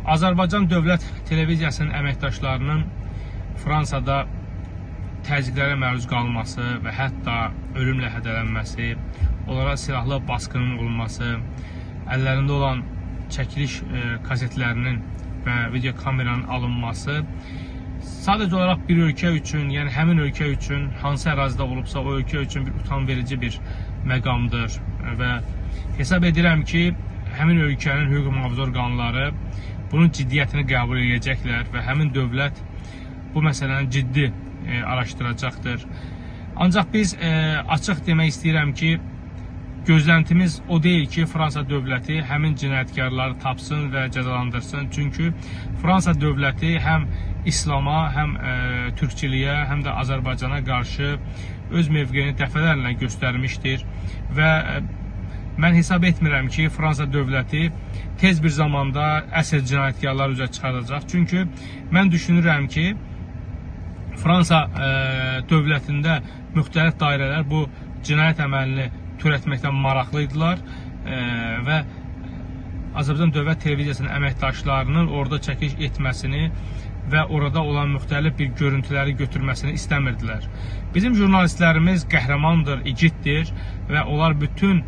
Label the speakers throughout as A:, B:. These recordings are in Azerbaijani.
A: Azərbaycan Dövlət Televiziyasının əməkdaşlarının Fransada təzyiqlərə məruz qalması və hətta ölümlə hədələnməsi, onlara silahlı baskının olması, əllərində olan çəkiliş kasetlərinin və video kameranın alınması sadəcə olaraq bir ölkə üçün, yəni həmin ölkə üçün, hansı ərazidə olubsa o ölkə üçün bir utanverici bir məqamdır və hesab edirəm ki, həmin ölkənin hüquq mühafizə orqanları bunun ciddiyyətini qəbul edəcəklər və həmin dövlət bu məsələni ciddi araşdıracaqdır. Ancaq biz açıq demək istəyirəm ki, gözləntimiz o deyil ki, Fransa dövləti həmin cinayətkarları tapsın və cəzalandırsın. Çünki Fransa dövləti həm İslama, həm türkçiliyə, həm də Azərbaycana qarşı öz mövqeyini dəfələrlə göstərmişdir və mən hesab etmirəm ki, Fransa dövləti tez bir zamanda əsl cinayətkarlar üzrə çıxaracaq. Çünki mən düşünürəm ki, Fransa dövlətində müxtəlif dairələr bu cinayət əməlini törətməkdən maraqlıydılar və Azərbaycan Dövlət Televiziyasının əməkdaşlarının orada çəkiliş etməsini və orada olan müxtəlif bir görüntüləri götürməsini istəmirdilər. Bizim jurnalistlərimiz qəhrəmandır, igiddir və onlar bütün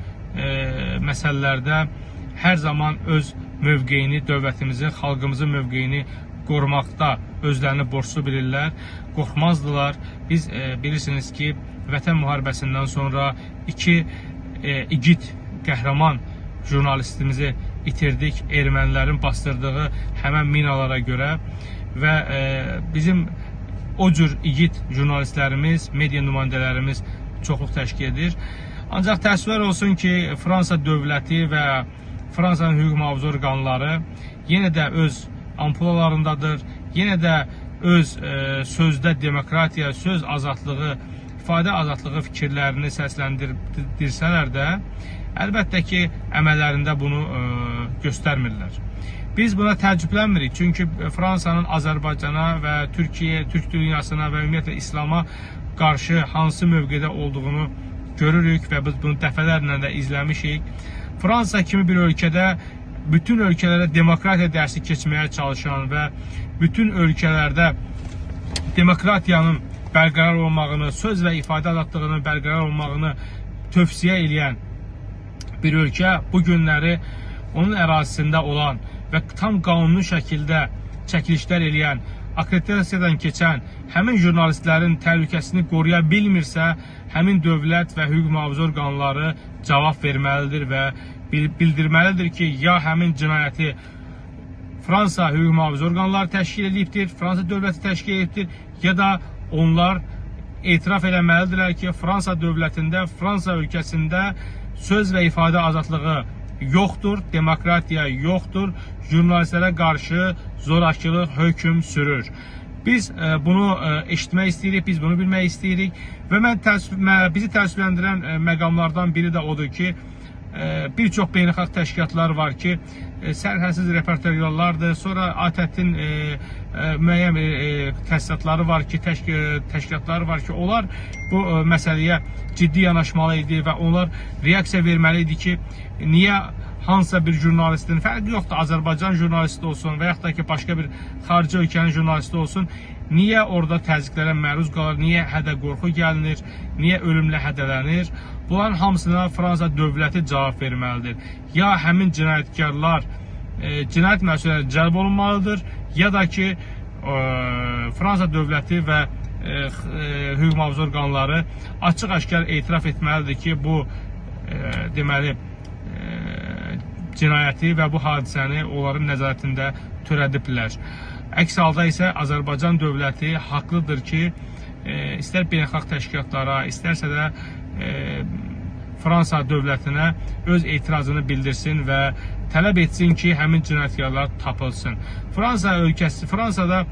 A: məsələlərdə hər zaman öz mövqeyini, dövlətimizin, xalqımızın mövqeyini qorumaqda özlərini borclu bilirlər, qorxmazdılar. Biz bilirsiniz ki, Vətən müharibəsindən sonra iki igid, qəhrəman jurnalistimizi itirdik ermənilərin bastırdığı həmən minalara görə və bizim o cür igid jurnalistlərimiz, media nümayəndələrimiz çoxluq təşkil edir. Ancaq təəssüflər olsun ki, Fransa dövləti və Fransanın hüquq mühafizə orqanları yenə də öz ampulalarındadır, yenə də öz sözdə demokratiya, söz azadlığı, ifadə azadlığı fikirlərini səsləndirsələr də, əlbəttə ki, əməllərində bunu göstərmirlər. Biz buna təəccüblənmirik, çünki Fransanın Azərbaycana və Türkiyə, Türk dünyasına və ümumiyyətlə İslama qarşı hansı mövqedə olduğunu görürük və biz bunu dəfələrlə də izləmişik. Fransa kimi bir ölkədə bütün ölkələrə demokratiya dərsi keçməyə çalışan və bütün ölkələrdə demokratiyanın bərqərar olmağını, söz və ifadə azadlığının bərqərar olmağını tövsiyə edən bir ölkə bu günləri onun ərazisində olan və tam qanuni şəkildə çəkilişlər edən, akkreditasiyadan keçən həmin jurnalistlərin təhlükəsini qoruya bilmirsə, həmin dövlət və hüquq mühafizə orqanları cavab verməlidir və bildirməlidir ki, ya həmin cinayəti Fransa hüquq mühafizə orqanları təşkil edibdir, Fransa dövləti təşkil edibdir, ya da onlar etiraf eləməlidirlər ki, Fransa dövlətində, Fransa ölkəsində söz və ifadə azadlığı yoxdur, demokratiya yoxdur, jurnalistlərə qarşı zorakılıq hökm sürür. Biz bunu eşitmək istəyirik, biz bunu bilmək istəyirik və bizi təəssüfləndirən məqamlardan biri də odur ki, bir çox beynəlxalq təşkilatlar var ki, sərhədsiz reportajlardır, sonra ATƏT-in müəyyən təsisatları var ki, təşkilatları var ki, onlar bu məsələyə ciddi yanaşmalı idi və onlar reaksiya verməli idi ki, niyə hansısa bir jurnalistin, fərqi yoxdur, Azərbaycan jurnalisti olsun və yaxud da ki, başqa bir xarici ölkənin jurnalisti olsun, niyə orada təzyiqlərə məruz qalır, niyə hədə-qorxu gəlinir, niyə ölümlə hədələnir? Bunların hamısına Fransa dövləti cavab verməlidir. Ya həmin cinayətkarlar cinayət məsuliyyətinə cəlb olunmalıdır, ya da ki, Fransa dövləti və hüquq mühafizə orqanları açıq-aşkar etiraf etməlidir ki, bu deməli cinayəti və bu hadisəni onların nəzarətində törədiblər. Əks halda isə Azərbaycan dövləti haqlıdır ki, istər beynəlxalq təşkilatlara, istərsə də Fransa dövlətinə öz etirazını bildirsin və tələb etsin ki, həmin cinayətkarlar tapılsın. Fransa ölkəsi, Fransada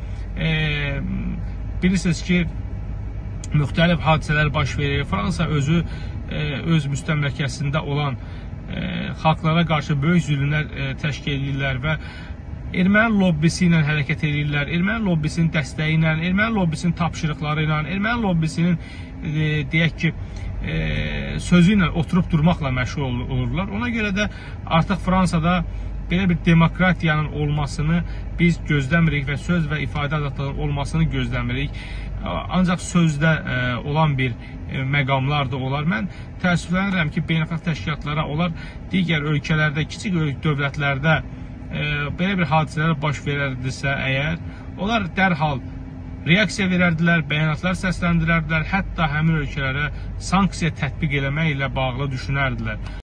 A: bilirsiniz ki, müxtəlif hadisələr baş verir. Fransa özü öz müstəmləkəsində olan xalqlara qarşı böyük zülmlər təşkil edirlər və erməni lobbisi ilə hərəkət edirlər, erməni lobbisinin dəstəyi ilə, erməni lobbisinin tapşırıqları ilə, erməni lobbisinin deyək ki, sözü ilə oturub durmaqla məşğul olurlar. Ona görə də artıq Fransada belə bir demokratiyanın olmasını biz gözləmirik və söz və ifadə azadlığının olmasını gözləmirik. Ancaq sözdə olan bir məqamlar da olar. Mən təəssüflənirəm ki, beynəlxalq təşkilatlara, onlar digər ölkələrdə, kiçik dövlətlərdə belə bir hadisələr baş verərdisə əgər, onlar dərhal reaksiya verərdilər, bəyanatlar səsləndirərdilər, hətta həmin ölkələrə sanksiya tətbiq eləməklə bağlı düşünərdilər.